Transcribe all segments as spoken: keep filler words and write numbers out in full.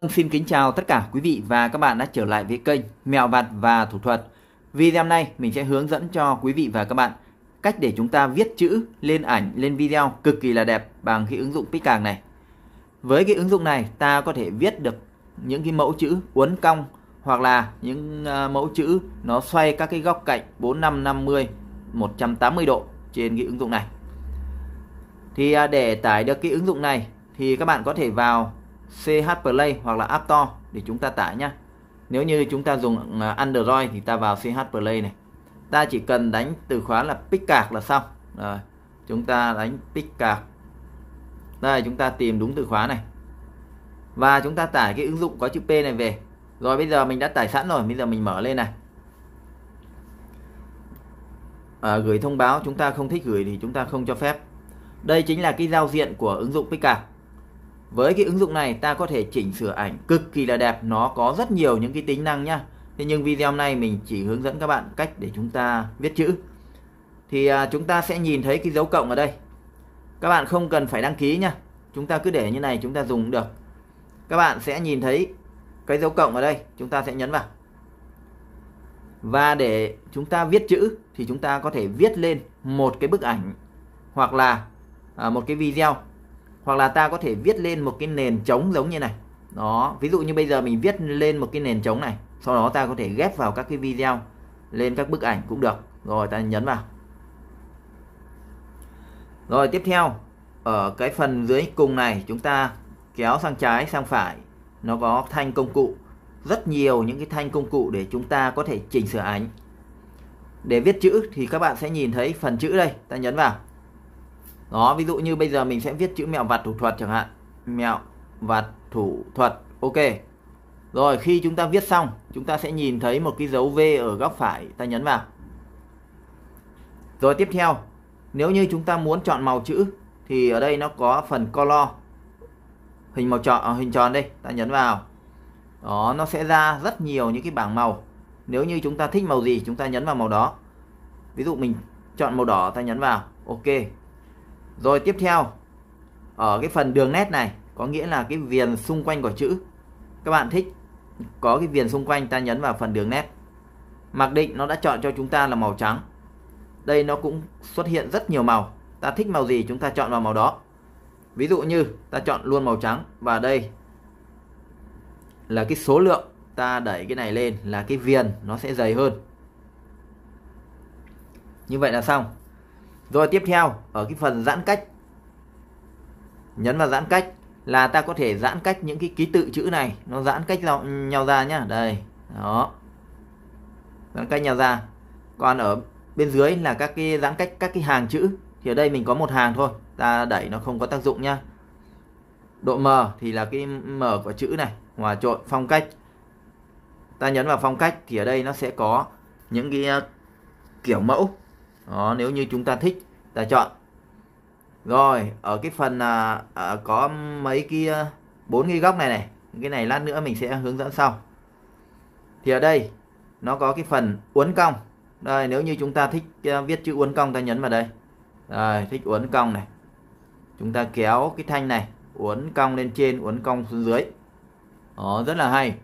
Xin kính chào tất cả quý vị và các bạn đã trở lại với kênh Mẹo Vặt và Thủ Thuật. Video này mình sẽ hướng dẫn cho quý vị và các bạn cách để chúng ta viết chữ lên ảnh, lên video cực kỳ là đẹp bằng cái ứng dụng Picard này. Với cái ứng dụng này ta có thể viết được những cái mẫu chữ uốn cong hoặc là những mẫu chữ nó xoay các cái góc cạnh bốn mươi lăm, năm mươi, một trăm tám mươi độ trên cái ứng dụng này. Thì để tải được cái ứng dụng này thì các bạn có thể vào xê hát Play hoặc là App Store để chúng ta tải nhá. Nếu như chúng ta dùng Android thì ta vào xê hát Play này. Ta chỉ cần đánh từ khóa là Picard là xong. Rồi, chúng ta đánh Picard. Đây, chúng ta tìm đúng từ khóa này. Và chúng ta tải cái ứng dụng có chữ P này về. Rồi bây giờ mình đã tải sẵn rồi, bây giờ mình mở lên này. À, gửi thông báo, chúng ta không thích gửi thì chúng ta không cho phép. Đây chính là cái giao diện của ứng dụng Picard. Với cái ứng dụng này ta có thể chỉnh sửa ảnh cực kỳ là đẹp, nó có rất nhiều những cái tính năng nhá. Thế nhưng video này mình chỉ hướng dẫn các bạn cách để chúng ta viết chữ. Thì à, chúng ta sẽ nhìn thấy cái dấu cộng ở đây. Các bạn không cần phải đăng ký nhá. Chúng ta cứ để như này chúng ta dùng được. Các bạn sẽ nhìn thấy cái dấu cộng ở đây, chúng ta sẽ nhấn vào. Và để chúng ta viết chữ thì chúng ta có thể viết lên một cái bức ảnh hoặc là à, một cái video. Hoặc là ta có thể viết lên một cái nền trống giống như này. Đó, ví dụ như bây giờ mình viết lên một cái nền trống này. Sau đó ta có thể ghép vào các cái video, lên các bức ảnh cũng được. Rồi ta nhấn vào. Rồi tiếp theo, ở cái phần dưới cùng này chúng ta kéo sang trái sang phải. Nó có thanh công cụ. Rất nhiều những cái thanh công cụ để chúng ta có thể chỉnh sửa ảnh. Để viết chữ thì các bạn sẽ nhìn thấy phần chữ đây. Ta nhấn vào. Đó, ví dụ như bây giờ mình sẽ viết chữ Mẹo Vặt Thủ Thuật chẳng hạn. Mẹo Vặt Thủ Thuật. Ok. Rồi khi chúng ta viết xong, chúng ta sẽ nhìn thấy một cái dấu V ở góc phải. Ta nhấn vào. Rồi tiếp theo, nếu như chúng ta muốn chọn màu chữ thì ở đây nó có phần color. Hình màu tròn, hình tròn đây. Ta nhấn vào. Đó, nó sẽ ra rất nhiều những cái bảng màu. Nếu như chúng ta thích màu gì, chúng ta nhấn vào màu đó. Ví dụ mình chọn màu đỏ, ta nhấn vào. Ok. Rồi tiếp theo, ở cái phần đường nét này, có nghĩa là cái viền xung quanh của chữ. Các bạn thích có cái viền xung quanh, ta nhấn vào phần đường nét. Mặc định nó đã chọn cho chúng ta là màu trắng. Đây nó cũng xuất hiện rất nhiều màu. Ta thích màu gì chúng ta chọn vào màu đó. Ví dụ như ta chọn luôn màu trắng. Và đây là cái số lượng. Ta đẩy cái này lên là cái viền nó sẽ dày hơn. Như vậy là xong. Rồi tiếp theo, ở cái phần giãn cách, nhấn vào giãn cách là ta có thể giãn cách những cái ký tự chữ này. Nó giãn cách nhau ra nhá. Đây, đó, giãn cách nhau ra. Còn ở bên dưới là các cái giãn cách các cái hàng chữ. Thì ở đây mình có một hàng thôi, ta đẩy nó không có tác dụng nhá. Độ mờ thì là cái mờ của chữ này. Hòa trộn, phong cách, ta nhấn vào phong cách thì ở đây nó sẽ có những cái kiểu mẫu. Đó, nếu như chúng ta thích ta chọn. Rồi ở cái phần à, à, có mấy cái bốn cái góc này này, cái này lát nữa mình sẽ hướng dẫn sau. Thì ở đây nó có cái phần uốn cong. Đây, nếu như chúng ta thích uh, viết chữ uốn cong, ta nhấn vào đây. Rồi, thích uốn cong này, chúng ta kéo cái thanh này uốn cong lên trên, uốn cong xuống dưới. Đó, rất là hay.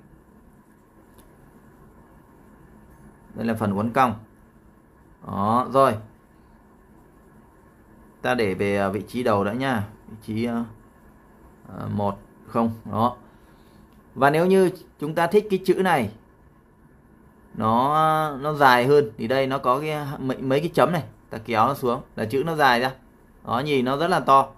Đây là phần uốn cong. Đó, rồi ta để về vị trí đầu đã nha, vị trí uh, một không. Đó. Và nếu như chúng ta thích cái chữ này nó nó dài hơn thì đây nó có cái mấy, mấy cái chấm này, ta kéo nó xuống là chữ nó dài ra. Đó, nhìn nó rất là to.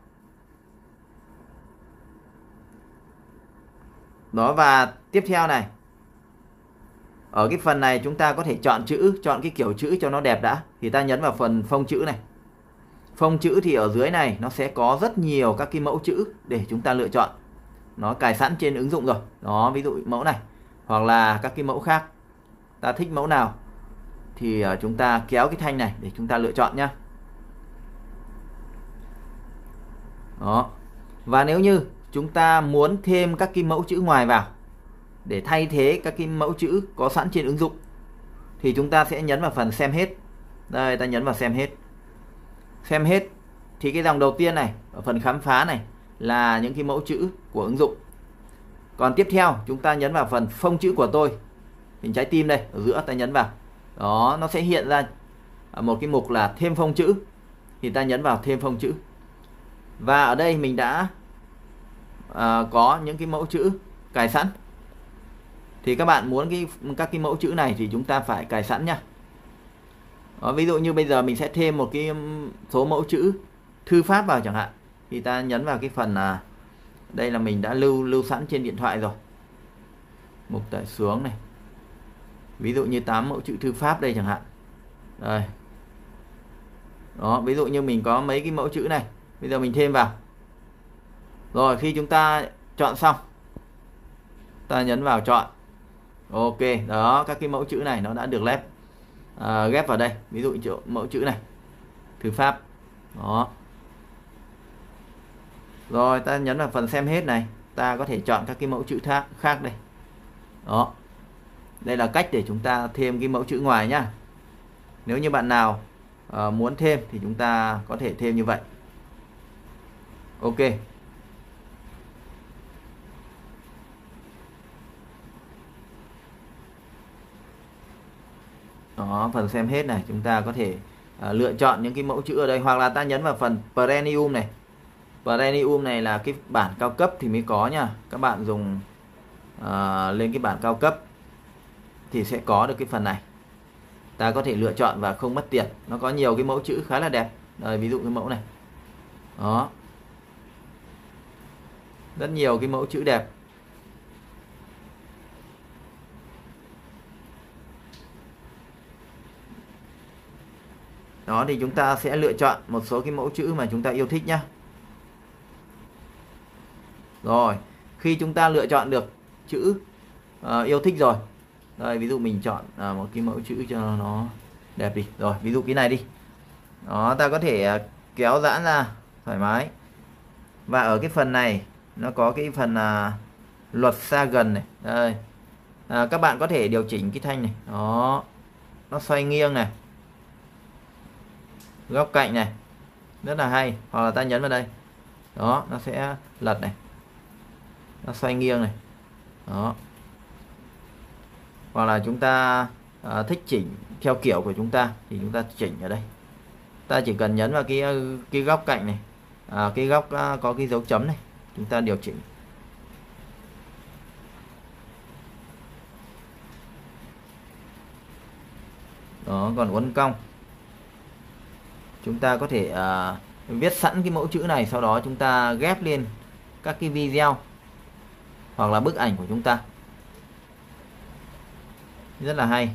Đó, và tiếp theo này, ở cái phần này chúng ta có thể chọn chữ, chọn cái kiểu chữ cho nó đẹp đã. Thì ta nhấn vào phần phông chữ này. Phông chữ thì ở dưới này nó sẽ có rất nhiều các cái mẫu chữ để chúng ta lựa chọn. Nó cài sẵn trên ứng dụng rồi. Đó, ví dụ mẫu này hoặc là các cái mẫu khác. Ta thích mẫu nào thì chúng ta kéo cái thanh này để chúng ta lựa chọn nhá. Đó. Và nếu như chúng ta muốn thêm các cái mẫu chữ ngoài vào để thay thế các cái mẫu chữ có sẵn trên ứng dụng thì chúng ta sẽ nhấn vào phần xem hết. Đây, ta nhấn vào xem hết. Xem hết thì cái dòng đầu tiên này, ở phần khám phá này là những cái mẫu chữ của ứng dụng. Còn tiếp theo chúng ta nhấn vào phần phông chữ của tôi, hình trái tim đây ở giữa, ta nhấn vào đó, nó sẽ hiện ra một cái mục là thêm phông chữ, thì ta nhấn vào thêm phông chữ. Và ở đây mình đã à, có những cái mẫu chữ cài sẵn, thì các bạn muốn cái các cái mẫu chữ này thì chúng ta phải cài sẵn nhá. Đó, ví dụ như bây giờ mình sẽ thêm một cái số mẫu chữ thư pháp vào chẳng hạn, thì ta nhấn vào cái phần là đây là mình đã lưu lưu sẵn trên điện thoại rồi, mục tải xuống này, ví dụ như tám mẫu chữ thư pháp đây chẳng hạn. Đây. Đó, ví dụ như mình có mấy cái mẫu chữ này, bây giờ mình thêm vào. Rồi khi chúng ta chọn xong, ta nhấn vào chọn. Ok, đó, các cái mẫu chữ này nó đã được lép à, ghép vào đây. Ví dụ chỗ mẫu chữ này, thư pháp. Đó. Rồi ta nhấn vào phần xem hết này, ta có thể chọn các cái mẫu chữ khác khác đây. Đó. Đây là cách để chúng ta thêm cái mẫu chữ ngoài nhá. Nếu như bạn nào uh, muốn thêm thì chúng ta có thể thêm như vậy. Ok. Đó, phần xem hết này, chúng ta có thể uh, lựa chọn những cái mẫu chữ ở đây, hoặc là ta nhấn vào phần Premium này. Premium này là cái bản cao cấp thì mới có nha. Các bạn dùng uh, lên cái bản cao cấp thì sẽ có được cái phần này. Ta có thể lựa chọn và không mất tiền. Nó có nhiều cái mẫu chữ khá là đẹp. Đây, ví dụ cái mẫu này. Đó. Rất nhiều cái mẫu chữ đẹp. Đó, thì chúng ta sẽ lựa chọn một số cái mẫu chữ mà chúng ta yêu thích nhá. Rồi, khi chúng ta lựa chọn được chữ uh, yêu thích rồi. Đây, ví dụ mình chọn uh, một cái mẫu chữ cho nó đẹp đi. Rồi, ví dụ cái này đi. Đó, ta có thể uh, kéo giãn ra thoải mái. Và ở cái phần này nó có cái phần uh, luật xa gần này. Đây. À, các bạn có thể điều chỉnh cái thanh này. Đó. Nó xoay nghiêng này. Góc cạnh này. Rất là hay. Hoặc là ta nhấn vào đây. Đó, nó sẽ lật này. Nó xoay nghiêng này. Đó. Hoặc là chúng ta à, thích chỉnh theo kiểu của chúng ta thì chúng ta chỉnh ở đây. Ta chỉ cần nhấn vào cái cái góc cạnh này, à, cái góc à, có cái dấu chấm này, chúng ta điều chỉnh. Đó, còn uốn cong, chúng ta có thể à, viết sẵn cái mẫu chữ này, sau đó chúng ta ghép lên các cái video hoặc là bức ảnh của chúng ta. Rất là hay.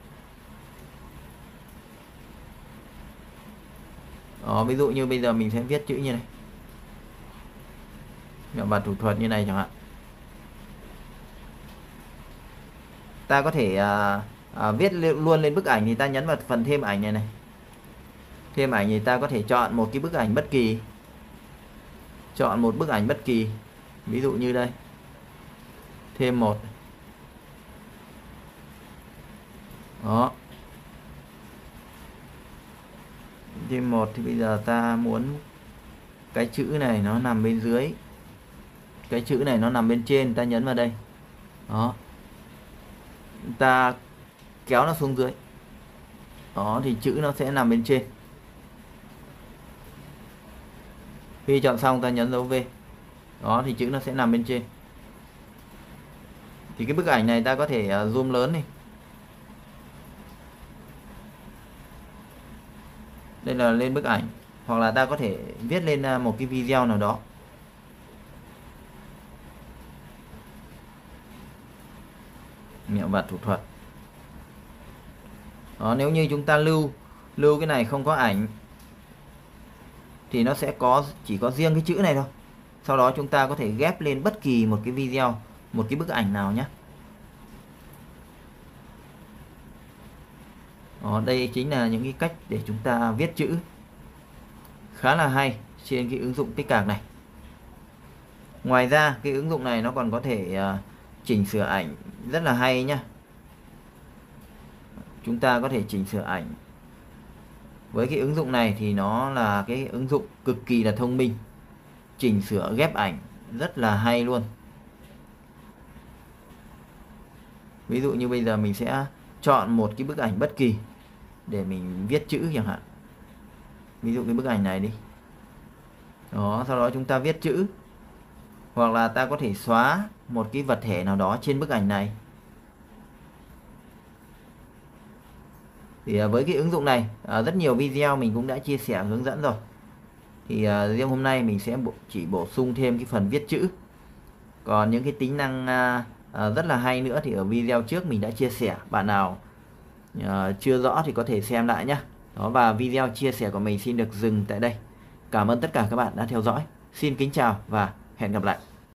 Đó, ví dụ như bây giờ mình sẽ viết chữ như này, mẹo vặt thủ thuật như này chẳng hạn. Ta có thể à, à, viết luôn lên bức ảnh, thì ta nhấn vào phần thêm ảnh này này. Thêm ảnh thì ta có thể chọn một cái bức ảnh bất kỳ. Chọn một bức ảnh bất kỳ. Ví dụ như đây. Thêm một. Đó. Thêm một thì bây giờ ta muốn cái chữ này nó nằm bên dưới, cái chữ này nó nằm bên trên, ta nhấn vào đây. Đó. Ta kéo nó xuống dưới. Đó, thì chữ nó sẽ nằm bên trên. Khi chọn xong ta nhấn dấu V. Đó, thì chữ nó sẽ nằm bên trên. Thì cái bức ảnh này ta có thể zoom lớn đi. Đây là lên bức ảnh. Hoặc là ta có thể viết lên một cái video nào đó. Mẹo vặt thủ thuật. Đó, nếu như chúng ta lưu lưu cái này không có ảnh thì nó sẽ có chỉ có riêng cái chữ này thôi. Sau đó chúng ta có thể ghép lên bất kỳ một cái video, một cái bức ảnh nào nhé. Đó, đây chính là những cái cách để chúng ta viết chữ khá là hay trên cái ứng dụng Tích Cạc này. Ngoài ra cái ứng dụng này nó còn có thể uh, chỉnh sửa ảnh rất là hay nhá. Chúng ta có thể chỉnh sửa ảnh. Với cái ứng dụng này thì nó là cái ứng dụng cực kỳ là thông minh. Chỉnh sửa ghép ảnh rất là hay luôn. Ví dụ như bây giờ mình sẽ chọn một cái bức ảnh bất kỳ để mình viết chữ chẳng hạn. Ví dụ cái bức ảnh này đi. Đó, sau đó chúng ta viết chữ. Hoặc là ta có thể xóa một cái vật thể nào đó trên bức ảnh này. Thì với cái ứng dụng này, rất nhiều video mình cũng đã chia sẻ hướng dẫn rồi. Thì riêng hôm nay mình sẽ chỉ bổ sung thêm cái phần viết chữ. Còn những cái tính năng rất là hay nữa thì ở video trước mình đã chia sẻ. Bạn nào chưa rõ thì có thể xem lại nhé. Đó, và video chia sẻ của mình xin được dừng tại đây. Cảm ơn tất cả các bạn đã theo dõi. Xin kính chào và hẹn gặp lại.